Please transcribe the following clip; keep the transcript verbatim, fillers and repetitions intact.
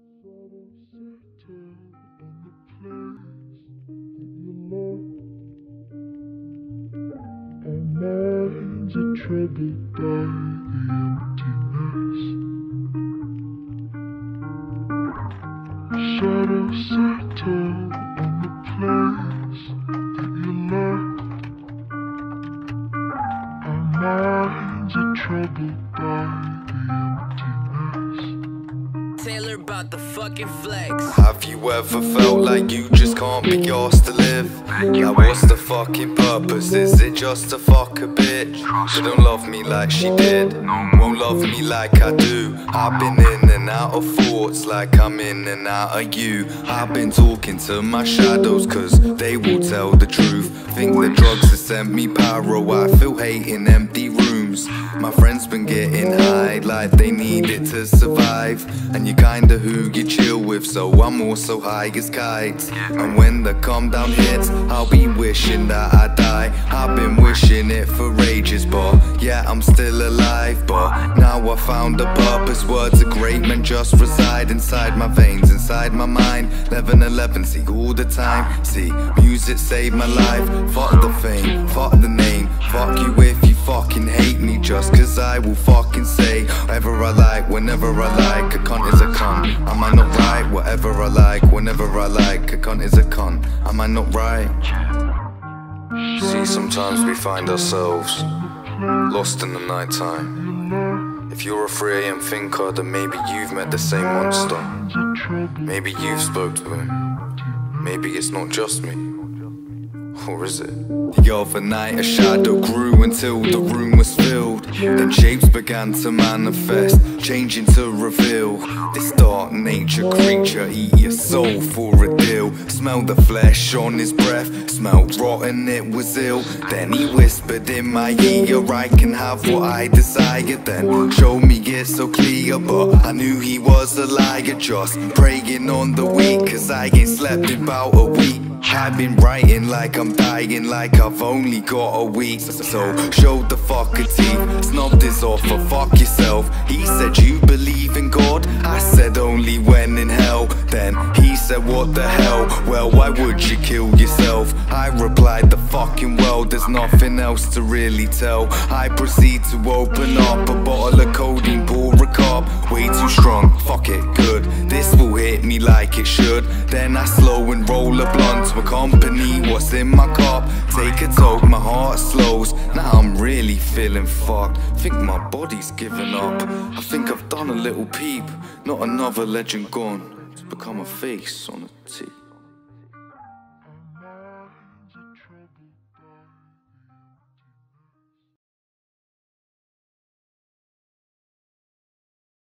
Our minds are troubled by the emptiness. Shadows settle on the place that you left. Our minds are troubled by the emptiness. Taylor about the fucking flex. Have you ever felt like you just can't be asked to live? Now what's the fucking purpose? Is it just to fuck a bitch? She don't love me like she did, won't love me like I do. I've been in and out of thoughts like I'm in and out of you. I've been talking to my shadows cause they will tell the truth. Think the drugs have sent me pyro, I feel hate in empty rooms. My friends been getting high like they need it to survive. And you kinda who you chill with, so I'm also high as kites. And when the calm down hits, I'll be wishing that I die. I've been wishing it for ages, but yeah, I'm still alive. But now I found a purpose. Words are great, men just reside inside my veins, inside my mind. eleven eleven, see all the time. See, music saved my life. Fuck the fame, fuck the name. Fuck you if you fucking hate me, just cause I will fucking say whatever I like, whenever I like. A cunt is a cunt, am I not right? Whatever I like, whenever I like. A cunt is a cunt, am I not right? See, sometimes we find ourselves lost in the night time. If you're a three A M thinker, then maybe you've met the same monster. Maybe you've spoke to him. Maybe it's not just me. Or is it? The other night a shadow grew until the room was filled. Then shapes began to manifest, changing to reveal this dark nature creature, eat your soul for a deal. Smell the flesh on his breath, smelled rotten, it was ill. Then he whispered in my ear, I can have what I desire. Then showed me it so clear, but I knew he was a liar. Just praying on the weak, cause I ain't slept in about a week. I've been writing like I'm dying, like I've only got a week. So show the fucker teeth, snubbed his offer, fuck yourself. He said you believe in God, I said only when in hell. Then he said what the hell, well why would you kill yourself? I replied the fucking well, there's nothing else to really tell. I proceed to open up a bottle of codeine, pour a cup. Way too strong, fuck it, good, this will hit me like it should. Then I slow and roll a blunt to accompany what's in my cup. Take a toke, my heart slows, now I'm really feeling fucked. Think my body's given up, I think I've done a little peep. Not another legend gone, it's become a face on a tee.